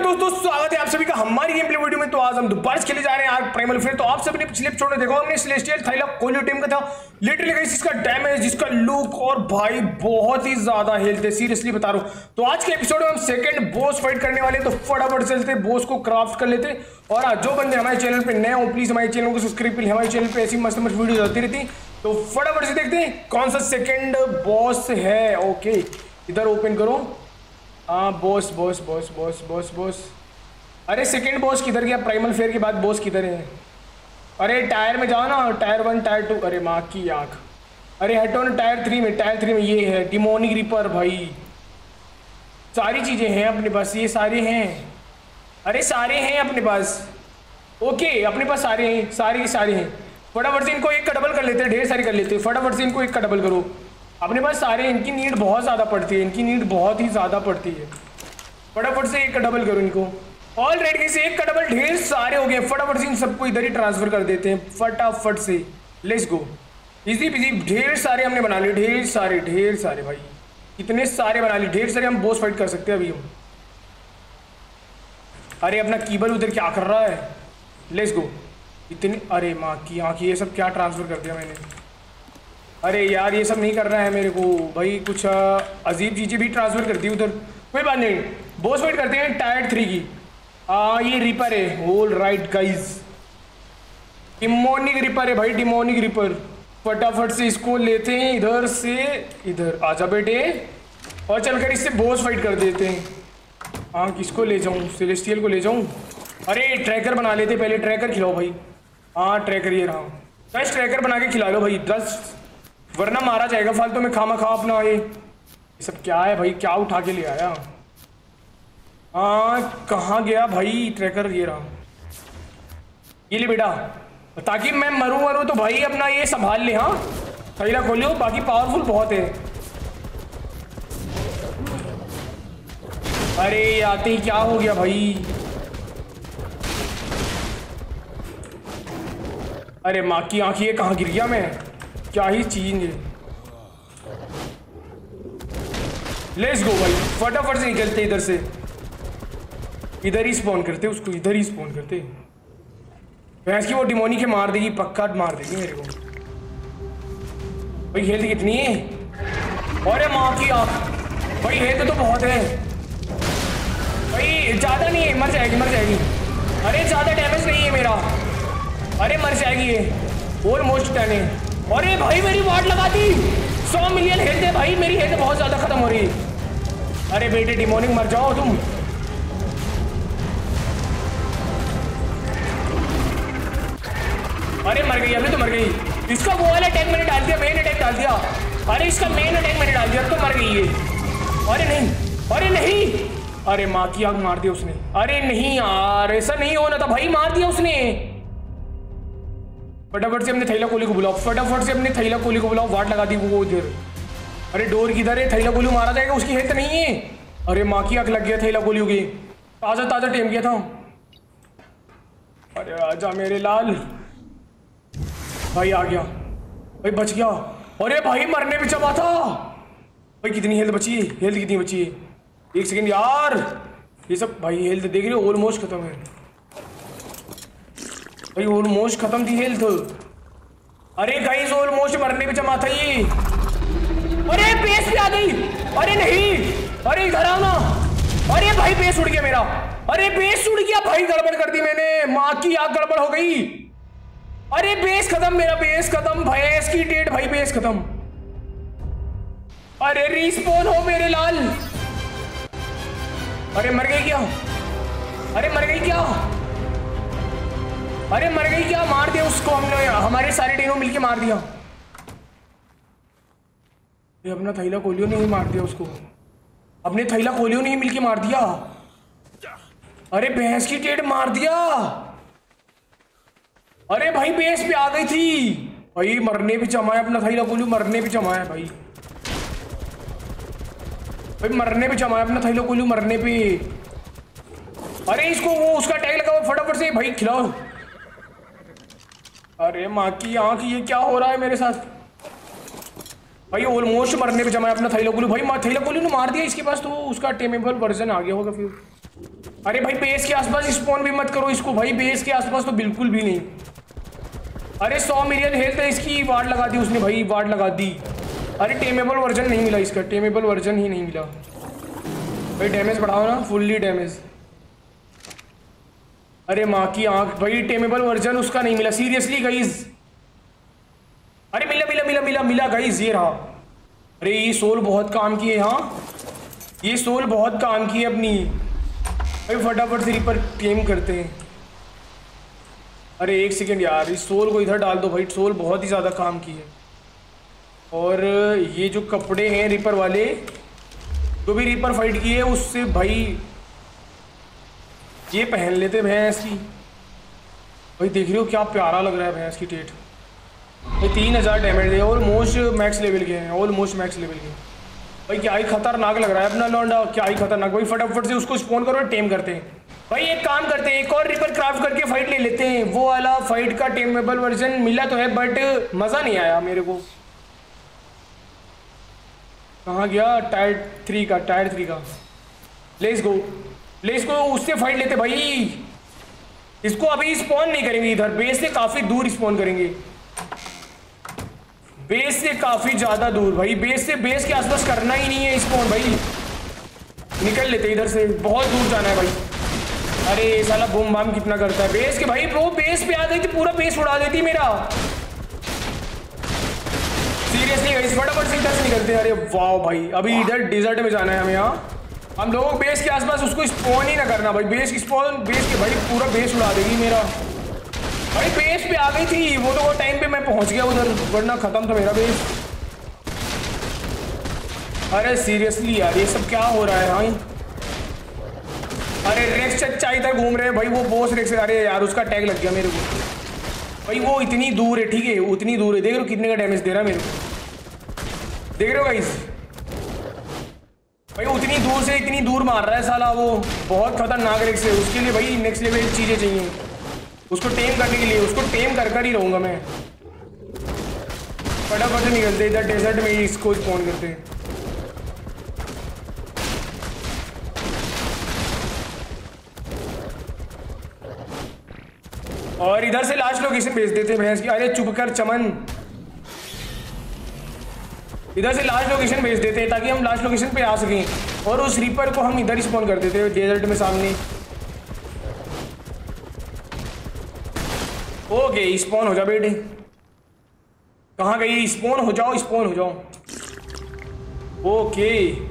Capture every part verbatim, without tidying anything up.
दोस्तों, स्वागत है आप सभी का हमारी गेम प्ले वीडियो में। तो आज हम दोबारा खेले जा रहे हैं आर्क प्राइमल फेयर। तो आप सभी ने पिछले एपिसोड में देखा हमने सेलेस्टियल थाइलाकोलियो टीम का था। लिटरली गाइस इसका डैमेज, इसका लुक और भाई बहुत ही ज्यादा हेल्थ है, सीरियसली बता रहा हूं। तो आज के एपिसोड में हम सेकंड बॉस फाइट करने वाले, तो फटाफट चलते बॉस को क्राफ्ट कर लेते। और आज जो बंदे हमारे चैनल पे नए हो प्लीज हमारे चैनल को सब्सक्राइब कर, हमारे चैनल पे ऐसी मस्त मस्त वीडियो आती रहती। तो फटाफट से देखते हैं कौन सा सेकंड बॉस है। ओके इधर ओपन करो। हाँ boss boss boss boss boss boss अरे सेकंड बॉस किधर गया? प्राइमल फेयर के बाद बॉस किधर है? अरे टायर में जाओ ना, टायर वन टायर टू। अरे माँ की आँख, अरे हटो ना टायर थ्री में। टायर थ्री में ये है डिमोनिक रिपर। भाई सारी चीज़ें हैं अपने पास, ये सारे हैं। अरे सारे हैं अपने पास। ओके अपने पास सारे हैं, सारे के सारे हैं। फटाफट से इनको एक का डबल कर लेते हैं, ढेर सारे कर लेते हैं। फटाफट से इनको एक का डबल करो, अपने पास सारे। इनकी नीड बहुत ज़्यादा पड़ती है, इनकी नीड बहुत ही ज़्यादा पड़ती है। फटाफट से एक का डबल करो इनको। ऑल राइट गाइस, एक का डबल ढेर सारे हो गए। फटाफट से इन सबको इधर ही ट्रांसफर कर देते हैं फटाफट से। Let's go, easy busy. ढेर सारे हमने बना लिए, ढेर सारे ढेर सारे भाई इतने सारे बना लिए, ढेर सारे। हम बॉस फाइट कर सकते हैं अभी हम। अरे अपना कीबल उधर क्या कर रहा है? Let's go. इतने, अरे माँ की आँख, ये सब क्या ट्रांसफर कर दिया मैंने? अरे यार ये सब नहीं करना है मेरे को भाई, कुछ अजीब चीज़ें भी ट्रांसफर कर दी उधर। कोई बात नहीं, बॉस फाइट करते हैं टायर थ्री की। हाँ ये रिपर है। All right guys, demonic reaper है भाई, डिमोनिक रिपर। फटाफट से इसको लेते हैं इधर से। इधर आजा बेटे, और चलकर इससे बॉस फाइट कर देते हैं। हाँ किसको ले जाऊँ? सेलेस्टियल को ले जाऊँ? अरे ट्रैकर बना लेते पहले, ट्रैकर खिलाओ भाई। हाँ ट्रैकर ये रहा, बस ट्रैकर बना के खिला लो भाई दस, वरना मारा जाएगा फालतू में खामा खा अपना। ये ये सब क्या है भाई? क्या उठा के ले आया? हाँ कहाँ गया भाई ट्रैकर? ये रहा, ये ले बेटा, ताकि मैं मरूं मरूं तो भाई अपना ये संभाल ले। हाँ थैला खोलियो, बाकी पावरफुल बहुत है। अरे आते ही क्या हो गया भाई? अरे माँ की आँख, ये कहाँ गिर गया मैं? क्या ही चीज है। लेट्स गो भाई, फटाफट से निकलते इधर से। इधर ही स्पॉन करते उसको, इधर ही स्पॉन करते। भैंस की वो डिमोनी के मार देगी, पक्का मार देगी मेरे को। भाई हेल्थ कितनी है? अरे माँ की आँख भाई, हेल्थ तो बहुत है भाई, ज़्यादा नहीं है, मर जाएगी मर जाएगी। अरे ज़्यादा डैमेज नहीं है मेरा। अरे मर जाएगी ये, ऑलमोस्ट डन है। अरे भाई मेरी वाट लगा दी। सौ मिलियन हेल्थ है भाई, मेरी हेल्थ बहुत ज़्यादा खत्म हो रही है। अरे बेटे डिमोनिक मर जाओ तुम। अरे मर गई, अभी तो मर गई। इसका वो वाला अटैक मैंने डाल दिया, मेन अटैक डाल दिया। अरे इसका मेन अटैक मैंने डाल दिया तो मर गई ये। अरे नहीं, अरे नहीं, अरे माँ की आग मार दिया उसने। अरे नहीं यार ऐसा नहीं होना था भाई, मार दिया उसने। फटाफट से अपने थैला कोली को बुलाओ, फटाफट से अपने थैला कोली को बुलाओ। वाट लगा दी वो उधर। अरे डोर किधर है? थैला कोली मारा जाएगा, उसकी हेल्थ नहीं है। अरे माँ की आग लग गया थैला कोली की, ताजा ताजा टेम किया था। अरे आजा मेरे लाल। भाई आ गया भाई, बच गया। अरे भाई मरने पे चबा था भाई। कितनी हेल्थ बची है? हेल्थ कितनी बची है? एक सेकेंड यार, ये सब भाई हेल्थ देख रहे हो ऑलमोस्ट खत्म है भाई, ऑलमोस्ट खत्म थी हेल्थ। अरे गाइस ऑलमोस्ट मरने पे जमा था ये। अरे बेस पे आ गई। अरे नहीं, अरे इधर आओ ना। अरे भाई बेस उड़ गया मेरा। अरे बेस उड़ गया भाई, गड़बड़ कर दी मैंने। माँ की आग गड़बड़ हो गई। अरे बेस खत्म, मेरा बेस खत्म। भैंस की डेट भाई, बेस खत्म। अरे रिस्पॉन हो मेरे लाल। अरे मर गई क्या? अरे मर गई क्या? अरे मर गई क्या? मार दिया उसको हमने, हमारे सारे टीनों मिलके मार दिया। ये अपना थैला कोलियो ने ही मार दिया उसको, अपने थैला कोलियो ने ही मिलके मार दिया। अरे भैंस की टेट मार दिया। अरे भाई बेस पे आ गई थी भाई, मरने पे जमाया अपना थैला कोलियो, मरने पे जमाया भाई। भाई मरने पे जमाया अपना थैला कोलियो, मरने पे। अरे इसको वो उसका टैग लगा हुआ, फटाफट से भाई खिलाओ। अरे माँ की आँख, ये क्या हो रहा है मेरे साथ भाई? ऑलमोस्ट मरने पे जमा अपना थैला कोलियो भाई। थैला कोलियो ने मार दिया इसके पास, तो उसका टेमेबल वर्जन आ गया होगा फिर। अरे भाई बेस के आसपास स्पॉन भी मत करो इसको भाई, बेस के आसपास तो बिल्कुल भी नहीं। अरे सौ मिलियन हेल्थ है इसकी, वार्ड लगा दी उसने भाई, वार्ड लगा दी। अरे टेमेबल वर्जन नहीं मिला इसका, टेमेबल वर्जन ही नहीं मिला भाई। डैमेज बढ़ाओ ना, फुल्ली डैमेज। अरे माँ की आंख भाई, टेमेबल वर्जन उसका नहीं मिला सीरियसली गाइस। अरे मिला मिला मिला मिला मिला गाइस, ये रहा। अरे ये सोल बहुत काम की है, हाँ ये सोल बहुत काम की है अपनी भाई। फटाफट से रिपर क्लेम करते हैं। अरे एक सेकेंड यार, इस सोल को इधर डाल दो भाई, सोल बहुत ही ज़्यादा काम की है। और ये जो कपड़े हैं रिपर वाले, जो भी रिपर फाइट की है उससे भाई ये पहन लेते भैंस की। भाई देख रहे हो क्या प्यारा लग रहा है भैंस की टेट भाई। तीन हज़ार डैमेज है, ऑलमोस्ट मैक्स लेवल के हैं, ऑलमोस्ट मैक्स लेवल के भाई। क्या ही खतरनाक लग रहा है अपना लौंडा, क्या ही खतरनाक भाई। फटाफट से उसको स्पॉन करो और टेम करते हैं भाई। एक काम करते हैं, एक और रिपर क्राफ्ट करके फाइट ले लेते हैं। वो वाला फाइट का टेमेबल वर्जन मिला तो है बट मज़ा नहीं आया मेरे को। कहाँ गया? टायर थ्री का, टायर थ्री का। लेट्स गो लेट्स गो, उससे फाइट लेते भाई। इसको अभी स्पॉन नहीं करेंगे इधर, बेस से काफ़ी दूर स्पॉन करेंगे, बेस से काफ़ी ज़्यादा दूर भाई। बेस से बेस के आसपास करना ही नहीं है स्पॉन भाई। निकल लेते इधर से, बहुत दूर जाना है भाई। अरे साला बूम बाम कितना करता है बेस के भाई। वो बेस पे आ गई थी, पूरा बेस उड़ा देती मेरा सीरियसली गाइस। फटाफट से इधर से निकलते हैं। अरे वाह भाई, अभी इधर डेजर्ट में जाना है हमें। यहाँ हम लोगों को बेस के आसपास उसको स्पॉन ही ना करना भाई। बेस की स्पॉन, बेस के भाई पूरा बेस उड़ा देगी मेरा भाई। बेस पे आ गई थी वो तो, वो टाइम पे मैं पहुंच गया उधर, वरना खत्म था मेरा बेस। अरे सीरियसली यार ये सब क्या हो रहा है भाई। अरे रेक्स चच्चा इधर घूम रहे हैं भाई, वो बॉस रेक्स। अरे यार उसका टैग लग गया मेरे को भाई। वो इतनी दूर है, ठीक है उतनी दूर है। देख रहे हो कितने का डैमेज दे रहा है मेरे को, देख रहे हो गाइस भाई। उतनी दूर से इतनी दूर मार रहा है साला, वो बहुत खतरनाक रेक्स है। उसके लिए भाई नेक्स्ट लेवल चीज़ें चाहिए उसको टेम करने के लिए। उसको टेम कर कर ही रहूँगा मैं। फटाफट से निकलते इधर डेजर्ट में, इसको स्पॉन करते हैं। और इधर से लास्ट लोकेशन भेज देते भैंस की। अरे चुप कर चमन, इधर से लास्ट लोकेशन भेज देते हैं ताकि हम लास्ट लोकेशन पे आ सकें। और उस रिपर को हम इधर स्पॉन कर देते हैं डेजर्ट में सामने। ओके स्पॉन हो जा बेटे। कहाँ गई? स्पॉन हो जाओ, स्पॉन हो जाओ। ओके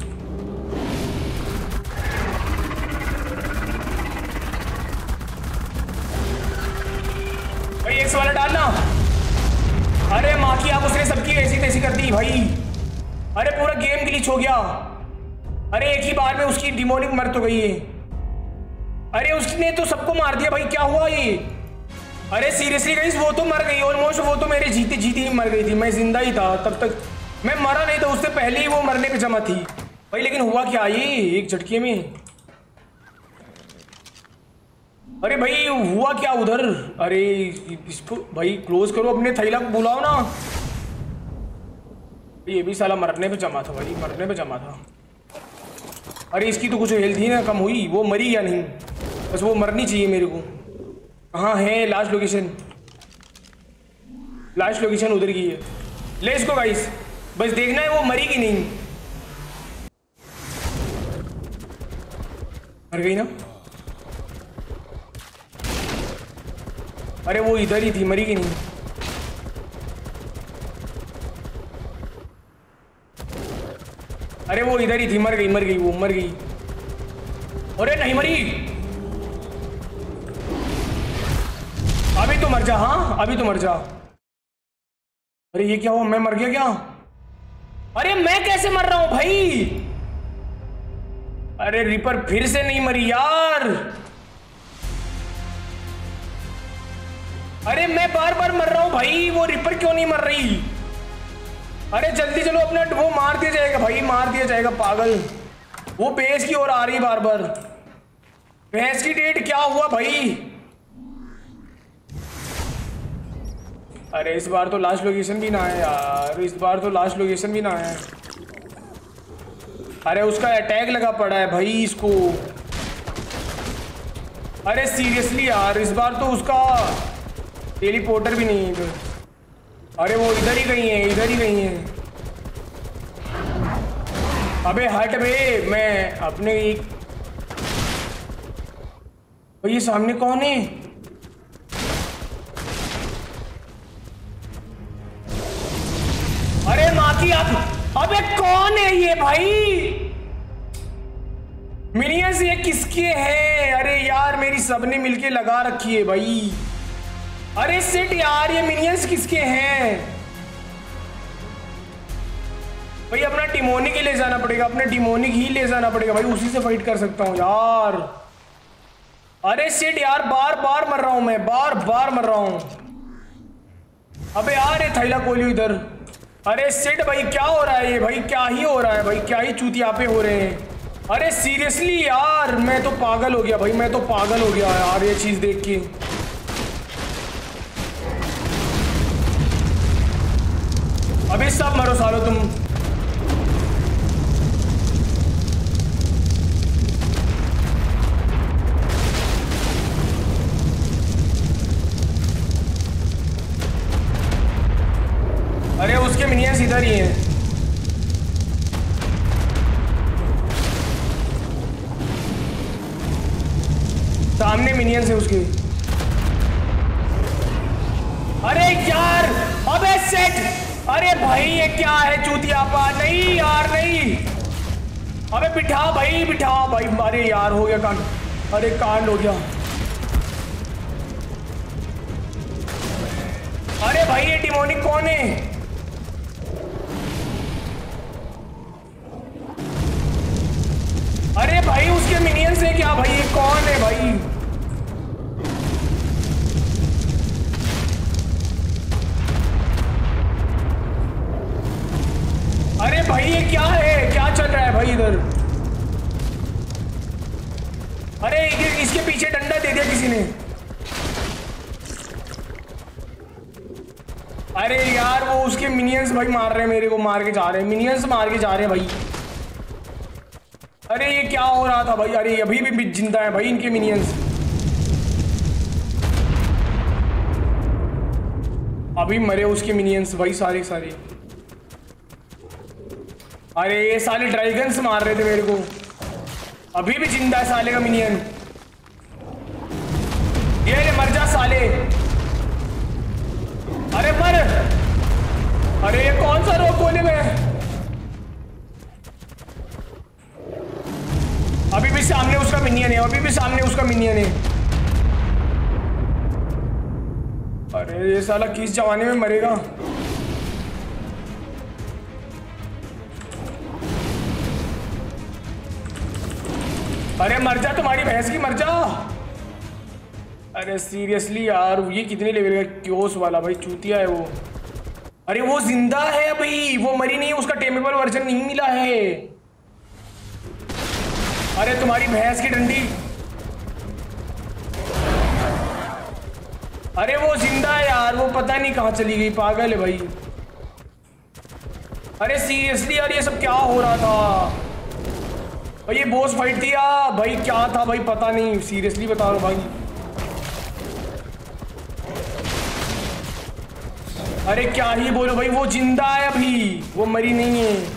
भाई एक वाला डालना। अरे माँ की आप उसने सबकी ऐसी तैसी कर दी भाई। अरे पूरा गेम ग्लिच हो गया। अरे एक ही बार में उसकी डिमोनिक मर तो गई है। अरे उसने तो सबको मार दिया भाई, क्या हुआ ये? अरे सीरियसली गाइस वो तो मर गई ऑलमोस्ट। वो तो मेरे जीते जीते ही मर गई थी, मैं जिंदा ही था तब तक, मैं मरा नहीं था। उससे पहले ही वो मरने पे जमा थी भाई। लेकिन हुआ क्या ये एक झटके में? अरे भाई हुआ क्या उधर? अरे इसको भाई क्लोज करो, अपने थैला को बुलाओ ना। ये भी साला मरने पे जमा था भाई, मरने पे जमा था। अरे इसकी तो कुछ हेल्थ ही ना कम हुई, वो मरी या नहीं? बस वो मरनी चाहिए मेरे को। कहाँ है लास्ट लोकेशन? लास्ट लोकेशन उधर की है। लेट्स गो गाइस, बस देखना है वो मरी कि नहीं। मर गई ना? अरे वो इधर ही थी, मरी कि नहीं? अरे वो इधर ही थी, मर गई मर गई वो मर गई। अरे नहीं मरी, अभी तो मर जा। हाँ अभी तो मर जा। अरे ये क्या हुआ? मैं मर गया क्या? अरे मैं कैसे मर रहा हूं भाई? अरे रिपर फिर से नहीं मरी यार। अरे मैं बार बार मर रहा हूं भाई, वो रिपर क्यों नहीं मर रही? अरे जल्दी चलो, अपना वो मार दिया जाएगा भाई, मार दिया जाएगा पागल। वो बेस की ओर आ रही बार बार। भैंस की डेट क्या हुआ भाई? अरे इस बार तो लास्ट लोकेशन भी ना है यार, इस बार तो लास्ट लोकेशन भी ना है। अरे उसका अटैक लगा पड़ा है भाई इसको। अरे सीरियसली यार, इस बार तो उसका टेलीपोर्टर भी नहीं है इधर। अरे वो इधर ही गई है, इधर ही गई है। अबे हट बे, मैं अपने एक ये सामने कौन है? अरे माँ की आप, अबे कौन है ये भाई? मिनियंस ये किसके हैं? अरे यार मेरी सबने मिलके लगा रखी है भाई। अरे सिट यार, ये मिनियंस किसके हैं भाई? अपना टिमोनिक ही ले जाना पड़ेगा, अपने टिमोनिक ही ले जाना पड़ेगा भाई, उसी से फाइट कर सकता हूँ यार। अरे सिट यार, बार बार मर रहा हूं मैं, बार बार मर रहा हूं। अबे यार ये थैला कोलियो इधर। अरे सिट भाई क्या हो रहा है ये भाई? क्या ही हो रहा है भाई? क्या ही चूतियापे हो रहे हैं? अरे सीरियसली यार, मैं तो पागल हो गया भाई, मैं तो पागल हो गया यार ये चीज देख के। अबे सब मरो सालो तुम। अरे उसके मिनियंस इधर ही हैं। सामने मिनियंस है उसके। अरे यार, अबे सेट, अरे भाई ये क्या है चूतियापा? नहीं यार नहीं, अबे बिठा भाई बिठा भाई। अरे यार हो गया कांड, अरे कांड हो गया। अरे भाई ये डिमोनिक कौन है? अरे भाई उसके मिनियंस है क्या भाई? ये कौन है भाई? अरे भाई ये क्या है? क्या चल रहा है भाई इधर? अरे इसके पीछे डंडा दे दिया किसी ने। अरे यार वो उसके मिनियंस भाई मार रहे हैं मेरे को, मार के जा रहे हैं, मिनियंस मार के जा रहे हैं भाई। अरे ये क्या हो रहा था भाई? अरे अभी भी जिंदा है भाई इनके मिनियंस। अभी मरे उसके मिनियंस भाई सारे सारे। अरे ये साले ड्रैगन्स मार रहे थे मेरे को, अभी भी जिंदा है साले का मिनियन। ये ले मर जा साले। अरे मर। अरे ये कौन सा रोक कोने में? अभी भी सामने उसका मिनियन है, अभी भी सामने उसका मिनियन है। अरे ये साला किस जमाने में मरेगा? अरे मर जा तुम्हारी भैंस की, मर जा। अरे सीरियसली यार, ये कितने लेवल का क्योस वाला भाई चूतिया है वो। अरे वो जिंदा है अभी, वो मरी नहीं, उसका टेमेबल वर्जन नहीं मिला है। अरे तुम्हारी भैंस की डंडी। अरे वो जिंदा है यार, वो पता नहीं कहां चली गई, पागल है भाई। अरे सीरियसली यार ये सब क्या हो रहा था भाई? ये बॉस फाइट थी या भाई क्या था भाई? पता नहीं, सीरियसली बता रहा हूं भाई। अरे क्या ही बोलो भाई, वो जिंदा है अभी, वो मरी नहीं है।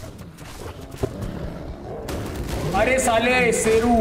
अरे साले शेरू,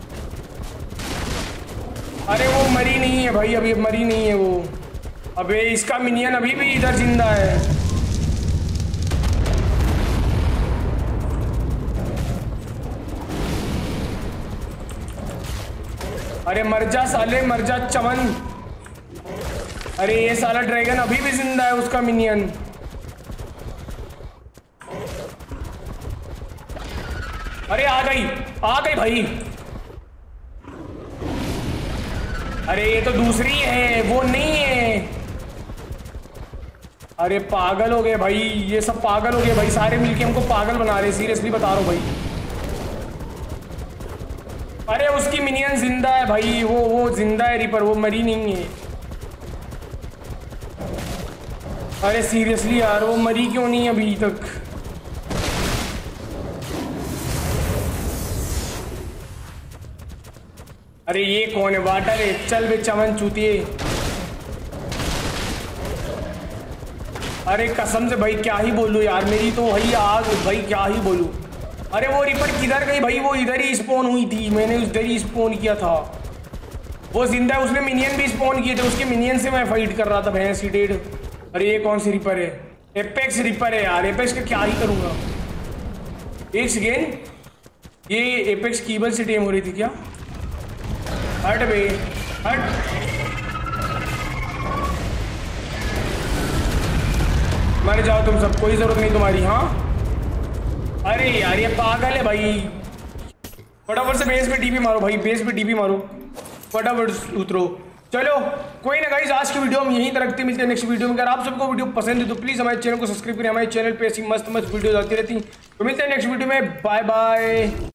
अरे वो मरी नहीं है भाई, अभी मरी नहीं है वो। अबे इसका मिनियन अभी भी इधर जिंदा है। अरे मर जा साले, मर जा चमन। अरे ये साला ड्रैगन अभी भी जिंदा है, उसका मिनियन। अरे आ गई, आ गई भाई। अरे ये तो दूसरी है, वो नहीं है। अरे पागल हो गए भाई, ये सब पागल हो गए भाई, सारे मिलके हमको पागल बना रहे, सीरियसली बता रहा हूँ भाई। अरे उसकी मिनियन जिंदा है भाई, वो वो जिंदा है रिपर, वो मरी नहीं है। अरे सीरियसली यार, वो मरी क्यों नहीं है अभी तक? अरे ये कौन है? वाटर है, चल बे चमन चूतिए। अरे कसम से भाई क्या ही बोलूं यार, मेरी तो भाई आग भाई, क्या ही बोलूं। अरे वो रिपर किधर गई भाई? वो इधर ही स्पॉन हुई थी, मैंने उधर ही स्पॉन किया था। वो जिंदा है, उसने मिनियन भी स्पॉन किए थे, उसके मिनियन से मैं फाइट कर रहा था भैंस की डेड। अरे ये कौन सी रिपर है? एपेक्स रिपर है यार, एपेक्स का क्या ही करूंगा। एक सेकेंड, ये एपेक्स कीबल से टेम हो रही थी क्या? हट बे हट। मर जाओ तुम सब, कोई जरूरत नहीं तुम्हारी। हाँ अरे यार ये पागल है भाई। फटाफट से बेस पे टीपी मारो भाई, बेस पे टीपी मारो, फटाफट उतरो। चलो कोई ना गाइस, आज की वीडियो हम यहीं तक रखते हैं, मिलते हैं नेक्स्ट वीडियो में। अगर आप सबको वीडियो पसंद है तो प्लीज़ हमारे चैनल को सब्सक्राइब करें, हमारे चैनल पे ऐसी मस्त मस्त वीडियो आती रहती हैं। तो मिलते हैं नेक्स्ट वीडियो में, बाय बाय।